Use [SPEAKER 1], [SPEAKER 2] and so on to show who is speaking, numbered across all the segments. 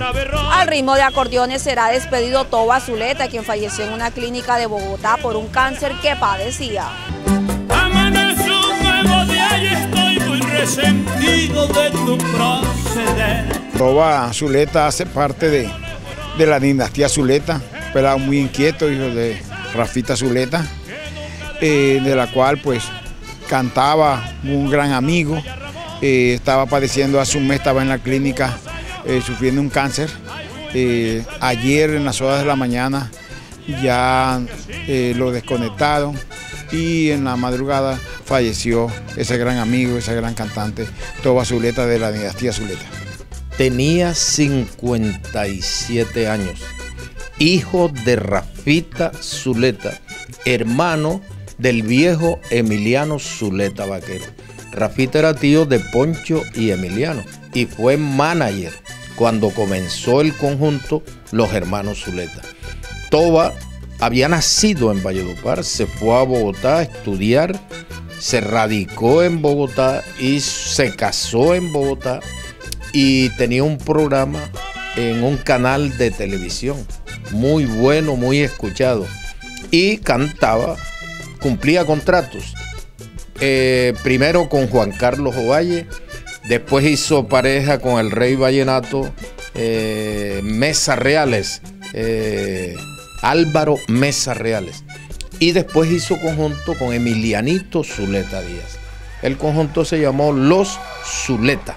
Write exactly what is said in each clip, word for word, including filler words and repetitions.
[SPEAKER 1] Al ritmo de acordeones será despedido Toba Zuleta, quien falleció en una clínica de Bogotá por un cáncer que padecía.
[SPEAKER 2] Amanece un nuevo día y estoy muy resentido de tu proceder.
[SPEAKER 3] Toba Zuleta hace parte de, de la dinastía Zuleta, pelado muy inquieto, hijo de Rafita Zuleta, eh, de la cual pues cantaba, un gran amigo, eh, estaba padeciendo hace un mes, estaba en la clínica eh, sufriendo un cáncer. Eh, ayer en las horas de la mañana ya eh, lo desconectaron y en la madrugada falleció ese gran amigo, ese gran cantante, Toba Zuleta de la dinastía Zuleta.
[SPEAKER 4] Tenía cincuenta y siete años, hijo de Rafita Zuleta, hermano del viejo Emiliano Zuleta Vaquero. Rafita era tío de Poncho y Emiliano y fue manager cuando comenzó el conjunto Los Hermanos Zuleta. Toba había nacido en Valledupar, se fue a Bogotá a estudiar, se radicó en Bogotá y se casó en Bogotá y tenía un programa en un canal de televisión muy bueno, muy escuchado, y cantaba, cumplía contratos, eh, primero con Juan Carlos Ovalle, después hizo pareja con el rey vallenato eh, Mesa Reales, eh, Álvaro Mesa Reales, y después hizo conjunto con Emilianito Zuleta Díaz. El conjunto se llamó Los Zuleta.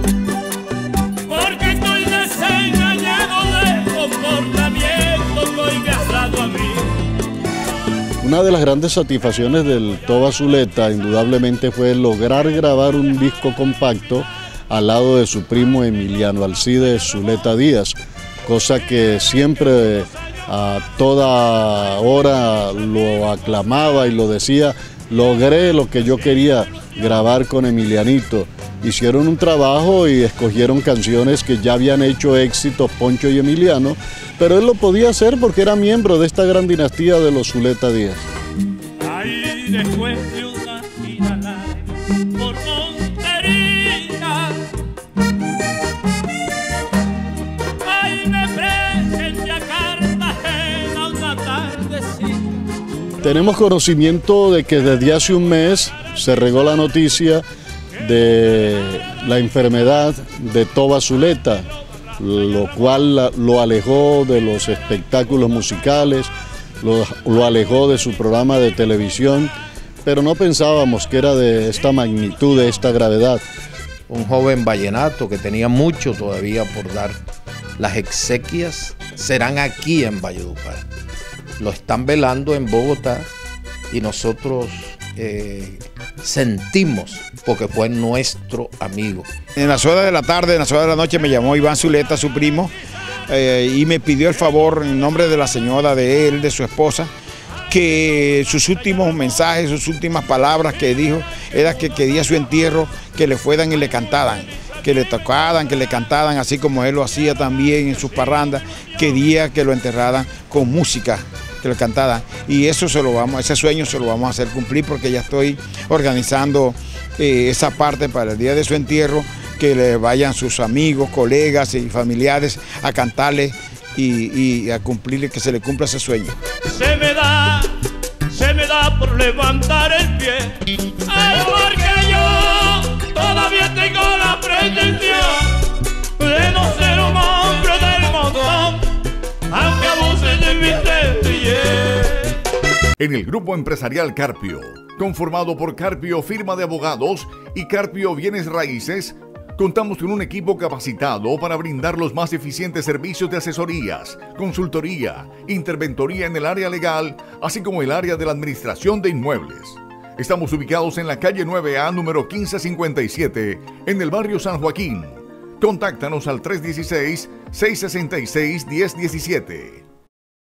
[SPEAKER 2] Porque estoy desengañado de comportamiento que hoy me has dado a mí.
[SPEAKER 5] Una de las grandes satisfacciones del Toba Zuleta indudablemente fue lograr grabar un disco compacto al lado de su primo Emiliano Alcides Zuleta Díaz, cosa que siempre a toda hora lo aclamaba y lo decía: logré lo que yo quería grabar con Emilianito. Hicieron un trabajo y escogieron canciones que ya habían hecho éxitos Poncho y Emiliano, pero él lo podía hacer porque era miembro de esta gran dinastía de los Zuleta Díaz.
[SPEAKER 2] Ahí después de una gira larga por Montería, ahí me presenté a Cartagena una tardecita.
[SPEAKER 5] Tenemos conocimiento de que desde hace un mes se regó la noticia de la enfermedad de Toba Zuleta, lo cual lo alejó de los espectáculos musicales, lo, lo alejó de su programa de televisión, pero no pensábamos que era de esta magnitud, de esta gravedad.
[SPEAKER 4] Un joven vallenato que tenía mucho todavía por dar. Las exequias serán aquí en Valledupar. Lo están velando en Bogotá y nosotros eh, sentimos porque fue nuestro amigo.
[SPEAKER 3] En las horas de la tarde, en las horas de la noche me llamó Iván Zuleta, su primo, eh, y me pidió el favor en nombre de la señora de él, de su esposa, que sus últimos mensajes, sus últimas palabras que dijo, era que quería su entierro, que le fueran y le cantaran, que le tocaran, que le cantaran, así como él lo hacía también en sus parrandas, quería que lo enterraran con música, que lo cantaran, y eso se lo vamos, ese sueño se lo vamos a hacer cumplir, porque ya estoy organizando eh, esa parte para el día de su entierro, que le vayan sus amigos, colegas y familiares a cantarle y, y a cumplirle, que se le cumpla ese sueño.
[SPEAKER 2] Se me da, se me da por levantar el pie, ay, porque yo todavía tengo la pretensión de no ser un hombre del montón, aunque abuse de mi sencillez.
[SPEAKER 6] En el grupo empresarial Carpio, conformado por Carpio Firma de Abogados y Carpio Bienes Raíces, contamos con un equipo capacitado para brindar los más eficientes servicios de asesorías, consultoría, interventoría en el área legal, así como el área de la administración de inmuebles. Estamos ubicados en la calle nueve A, número quince cincuenta y siete, en el barrio San Joaquín. Contáctanos al tres uno seis, seis seis seis, uno cero uno siete.